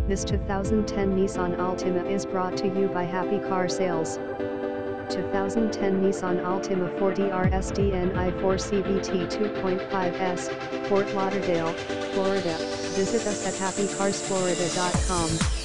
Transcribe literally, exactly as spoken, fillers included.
This two thousand ten Nissan Altima is brought to you by Happy Car Sales. two thousand ten Nissan Altima forty R S D N I four C V T two point five S, Fort Lauderdale, Florida. Visit us at happy cars florida dot com.